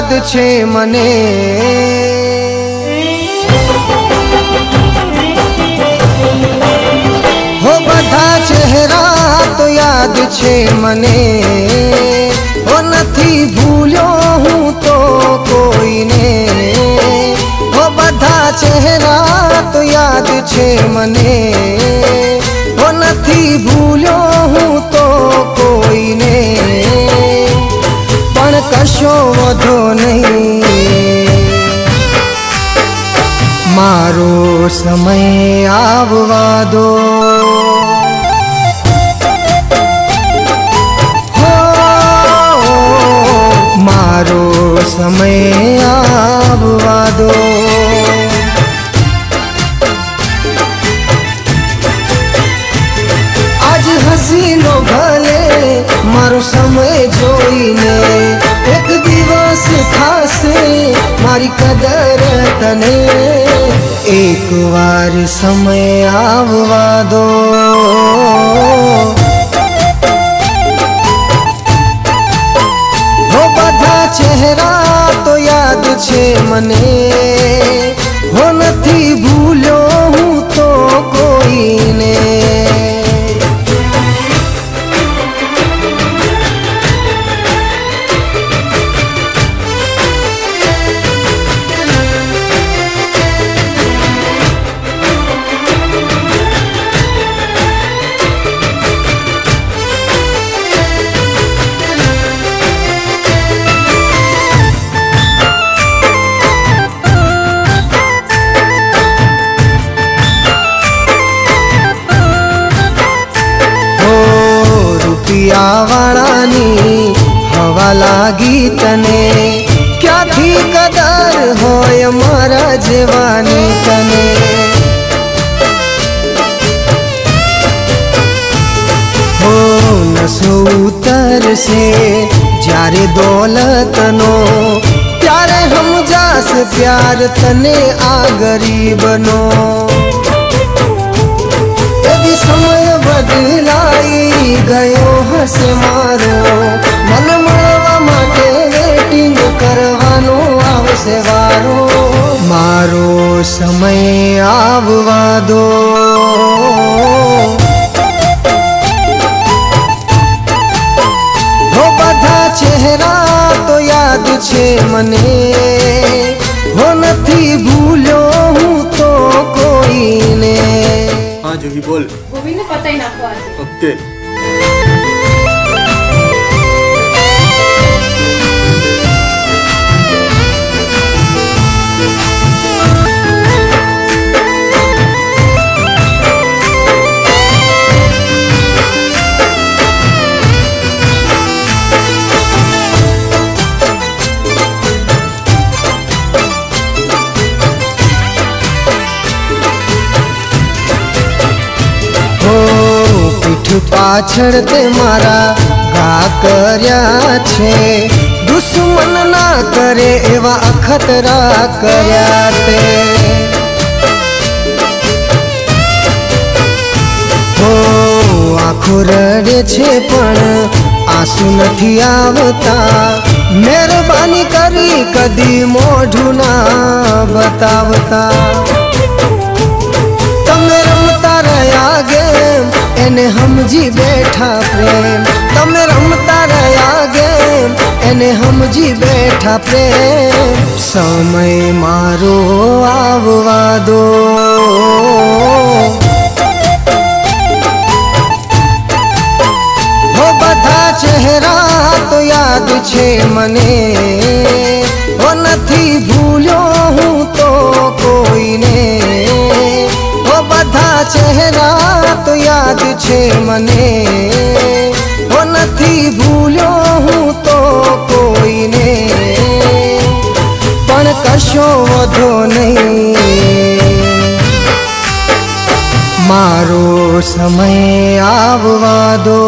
याद छे मने। हो बधा चेहरा तो याद छे मने, हो नथी भूल्यो हूँ तो कोईने। हो बधा चेहरा तो याद छे मने, हो नथी भूल्यो हूँ तो कोईने। पण कशो वधो नहीं, मारो समय आववा दो। हो मारो समय आववा दो। आज हसी लो भले मारो समय जोईने, एक दिवस थासे मारी कदर तने। एक बार समय आववा दो। हो बधा चेहरा तो याद छे मने, हो नथी भूल्यो हूँ तो कोईने। वाळानी हवा लागी तने, क्यांथी कदर होय मारा जेवानी तने। हो नशो उतर से जारे दौलतनो, त्यारे हम जास प्यार तने आ गरीबनो। यदि समय बदलाई गयो हसे मारो, मन मळवा माटे वेटिंग करवानो आवशे वारो। मारो समय आववा दो। हो बधा चेहरा तो याद छे मने, हो नथी भूल्यो हूँ तो कोईने। हाँ जूही बोल। गोविंद ने पता ही ना को आज। ओके। पाछड़ ते मारा गा कर्या छे, दुश्मन ना करे एवा अखतरा कर्या ते। हो आँखों रड़े छे पण आंसू नथी आवता, मेहरबानी करी कदी मोढू ना बतावता। तमे रमता रह्या गेम एने हमजी बैठा प्रेम, तमे रमता रह्या गेम एने हमजी बैठा प्रेम। समय मारो आववा दो। हो बधा चेहरा तो याद छे मने, हो नथी भूल्यो हूँ तो कोईने। हो बधा चेहरा तो याद छे मने, हो नथी भूल्यो हूँ तो कोईने। पण कशो वधो नहीं, मारो समय आववा दो।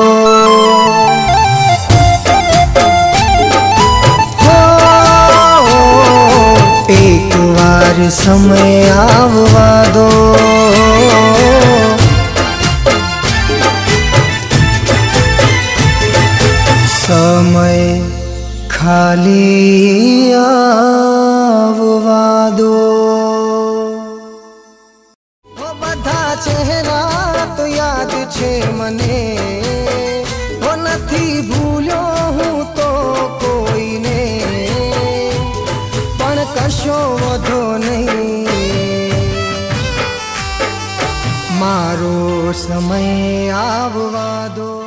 एक बार समय आववा दो। समय खाली કશો વધો નહીં, મારો સમય આવવા દો.